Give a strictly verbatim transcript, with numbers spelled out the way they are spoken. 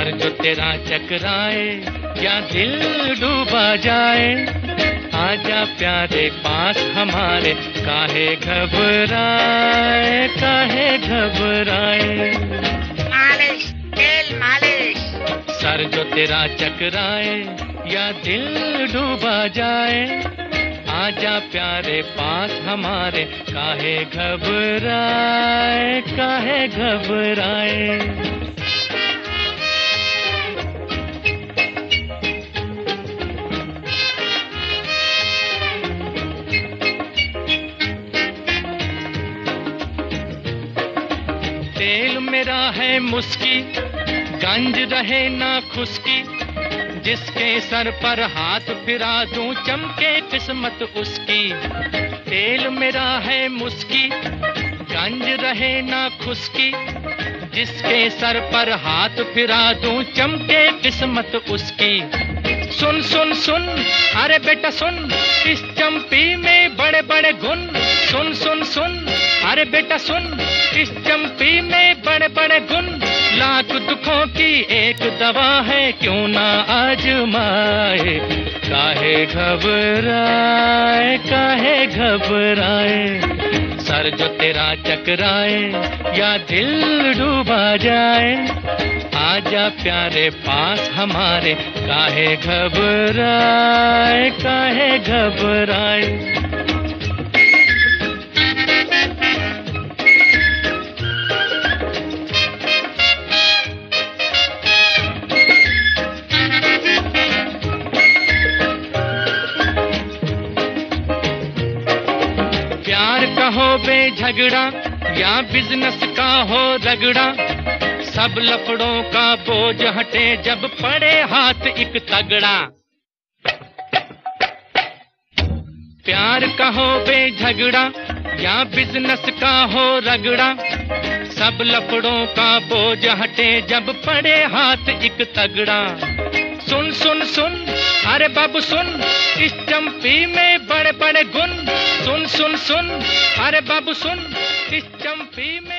Sir जो तेरा चकराए या दिल डूबा जाए, आजा प्यारे पास हमारे, काहे घबराए काहे घबराए। मालिश तेल मालिश। सर जो तेरा चकराए या दिल डूबा जाए, आजा प्यारे पास हमारे, काहे घबराए काहे घबराए। तेल मेरा है मुस्की, गंज रहे ना खुशकी, जिसके सर पर हाथ फिरा दूं चमके किस्मत उसकी। तेल मेरा है मुस्की, गंज रहे ना खुशकी, जिसके सर पर हाथ फिरा दूं चमके किस्मत उसकी। सुन सुन सुन अरे बेटा सुन, इस चंपी में बड़े बड़े गुण। सुन सुन सुन अरे बेटा सुन, इस चंपी में बड़े बड़े गुण। लाख दुखों की एक दवा है, क्यों ना आजमाए। काहे घबराए काहे घबराए। सर जो तेरा चकराए या दिल डूबा जाए, आजा प्यारे पास हमारे, काहे घबराए काहे घबराए। प्यार का हो बेझगड़ा या बिजनेस का हो रगड़ा, सब लफड़ों का बोझ हटे जब पड़े हाथ एक तगड़ा। प्यार का हो बेझगड़ा या बिजनेस का हो रगड़ा, सब लफड़ों का बोझ हटे जब पड़े हाथ एक तगड़ा। सुन सुन सुन अरे बाबू सुन, इस चंपी में बड़े बड़े गुण। सुन सुन सुन अरे बाबू सुन, इस चंपी में